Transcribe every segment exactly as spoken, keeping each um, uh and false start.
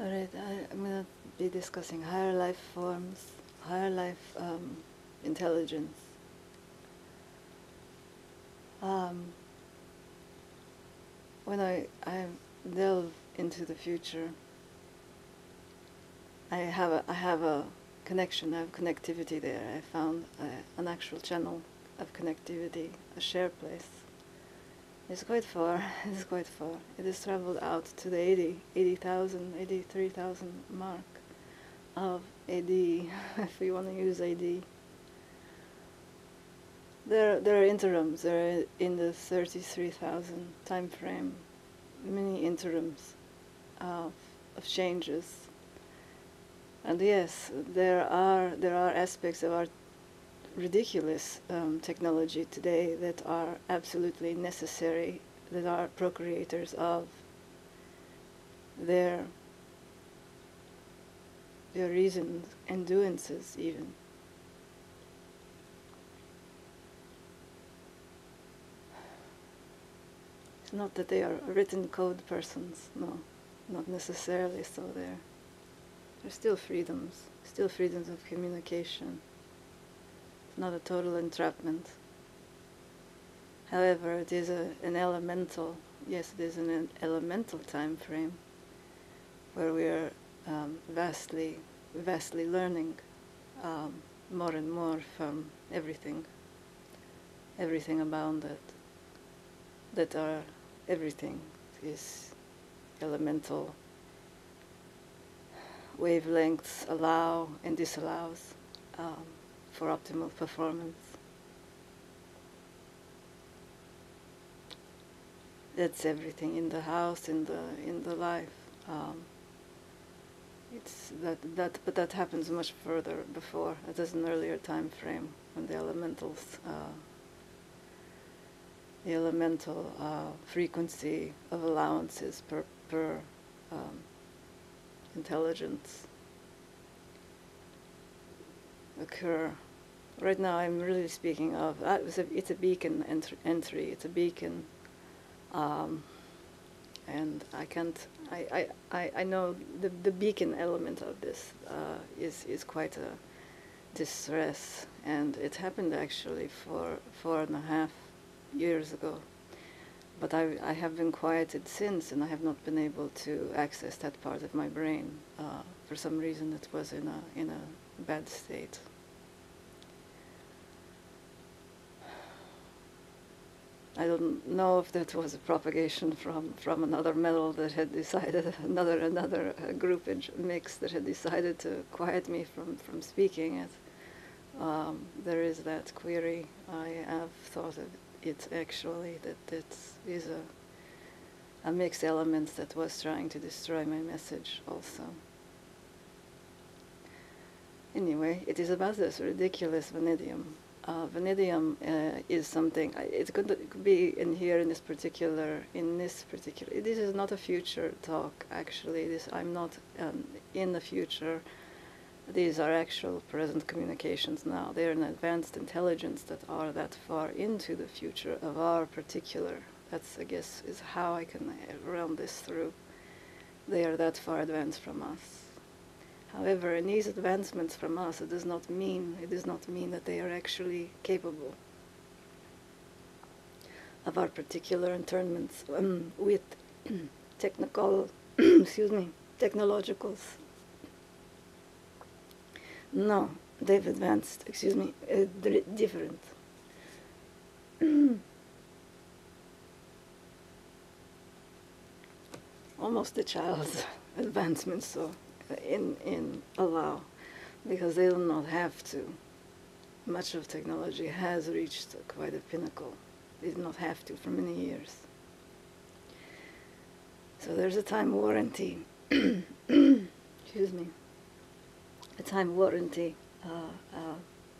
Alright, I'm going to be discussing higher life forms, higher life um, intelligence. Um, when I, I delve into the future, I have a, I have a connection, I have connectivity there. I found a, an actual channel of connectivity, a share place. It's quite far, it's quite far. It has traveled out to the eighty, eighty thousand, eighty-three thousand mark of A D, if you want to use A D. There, there are interims, there are in the thirty-three thousand time frame, many interims of, of changes. And yes, there are, there are aspects of our ridiculous um, technology today that are absolutely necessary, that are procreators of their, their reasons and doances even. It's not that they are written code persons, no, not necessarily so there. There's still freedoms, still freedoms of communication. Not a total entrapment. However, it is a, an elemental, yes, it is an, an elemental time frame where we are um, vastly, vastly learning um, more and more from everything, everything about it, that are everything is elemental wavelengths allow and disallows um, for optimal performance. That's everything in the house, in the in the life. Um, it's that that, but that happens much further before. It is an earlier time frame when the elementals, uh, the elemental uh, frequency of allowances per per um, intelligence occur. Right now I'm really speaking of, uh, it's, a, it's a beacon entry, entry, it's a beacon, um, and I can't, I, I, I, I know the, the beacon element of this uh, is, is quite a distress, and it happened actually for four and a half years ago, but I, I have been quieted since, and I have not been able to access that part of my brain. Uh, for some reason it was in a, in a bad state. I don't know if that was a propagation from, from another metal that had decided, another another uh, groupage mix that had decided to quiet me from, from speaking it. Um, there is that query. I have thought of it actually, that it is a, a mixed element that was trying to destroy my message also. Anyway, it is about this ridiculous vanadium. Uh, vanadium uh, is something. It could, it could be in here in this particular. In this particular. This is not a future talk. Actually, this I'm not um, in the future. These are actual present communications now. They are an advanced intelligence that are that far into the future of our particular. That's, I guess, is how I can run this through. They are that far advanced from us. However, in these advancements from us, it does not mean, it does not mean that they are actually capable of our particular internments um, with technical, excuse me, technologicals. No, they've advanced, excuse me, uh, different. Almost a child's advancement, so. In, in allow, because they do not have to. Much of technology has reached quite a pinnacle. They do not have to for many years. So there's a time warranty, excuse me, a time warranty. Uh, uh,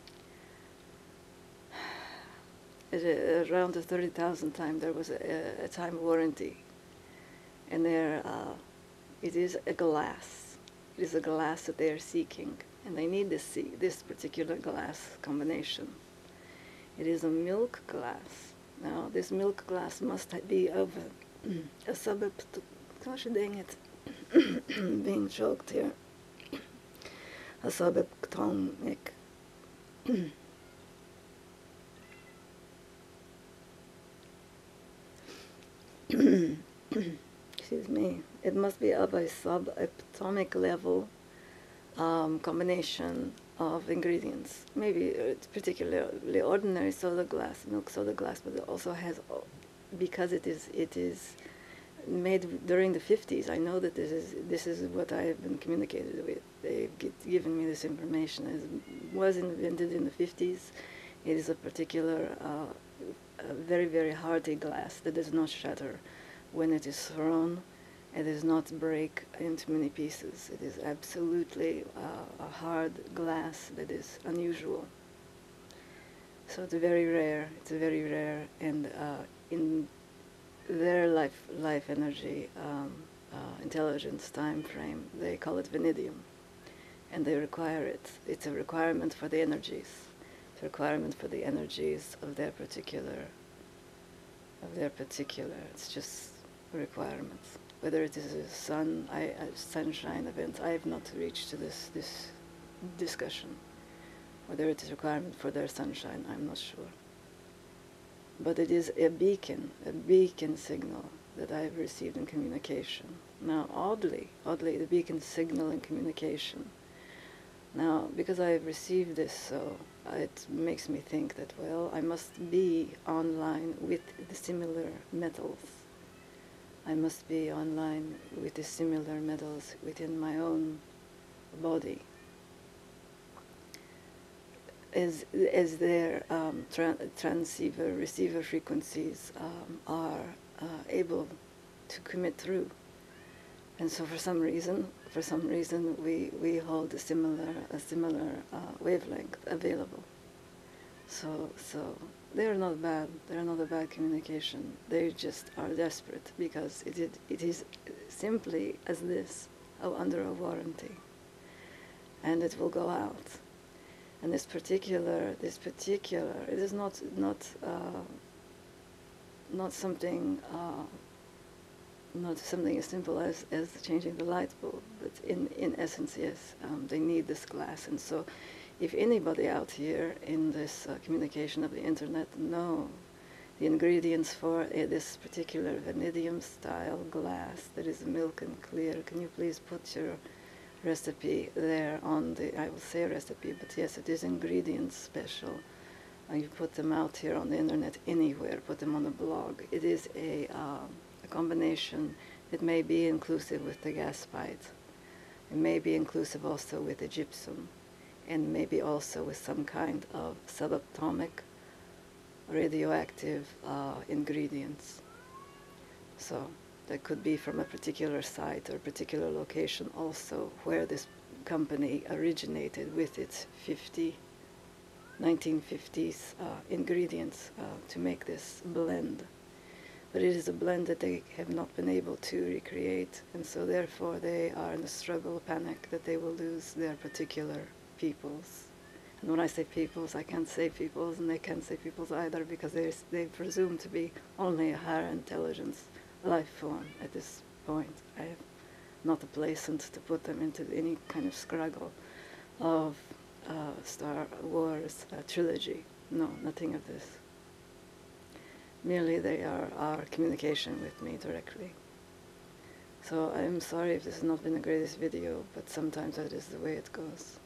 at a, around the thirty thousand time there was a, a time warranty. And there, uh, it is a glass. It is a glass that they are seeking, and they need this, this particular glass combination. It is a milk glass. Now, this milk glass must be of a, a suboptimal, gosh dang it, being choked here. A subatomic excuse me, it must be of a subatomic level um, combination of ingredients. Maybe it's particularly ordinary soda glass, milk soda glass, but it also has, because it is it is made during the fifties. I know that this is this is what I have been communicated with. They've get, given me this information. It was invented in the fifties. It is a particular, uh, a very very hardy glass that does not shatter when it is thrown. It does not break into many pieces. It is absolutely uh, a hard glass that is unusual. So it's very rare. It's very rare, and uh, in their life life energy um, uh, intelligence time frame, they call it vanadium, and they require it. It's a requirement for the energies. It's a requirement for the energies of their particular of their particular. It's just requirements. Whether it is a sun, I, a sunshine event, I have not reached to this this discussion. Whether it is a requirement for their sunshine, I'm not sure. But it is a beacon, a beacon signal that I have received in communication. Now, oddly, oddly, the beacon signal in communication. Now, because I have received this, so it makes me think that, well, I must be online with the similar metals. I must be online with the similar metals within my own body. As, as their um, tra transceiver, receiver frequencies um, are uh, able to commit through. And so for some reason, for some reason, we, we hold a similar, a similar uh, wavelength available. So, so they are not bad. They are not a bad communication. They just are desperate because it, it, it is simply as this, oh, under a warranty, and it will go out. And this particular, this particular, it is not not uh, not something uh, not something as simple as as changing the light bulb, but in in essence, yes, um, they need this glass. And so, if anybody out here in this uh, communication of the internet know the ingredients for uh, this particular vanadium style glass that is milk and clear, can you please put your recipe there on the, I will say recipe, but yes, it is ingredients special. Uh, you put them out here on the internet anywhere, put them on a blog. It is a, uh, a combination. It may be inclusive with the gaspiete. It may be inclusive also with the gypsum, and maybe also with some kind of subatomic radioactive uh, ingredients. So that could be from a particular site or particular location also where this company originated with its fifty, nineteen fifties uh, ingredients uh, to make this blend. But it is a blend that they have not been able to recreate, and so therefore they are in a struggle, panic, that they will lose their particular peoples. And when I say peoples, I can't say peoples, and they can't say peoples either, because they they presume to be only a higher intelligence life form at this point. I have not a placement to put them into any kind of struggle of uh, Star Wars uh, trilogy. No, nothing of this. Merely they are our communication with me directly. So I'm sorry if this has not been the greatest video, but sometimes that is the way it goes.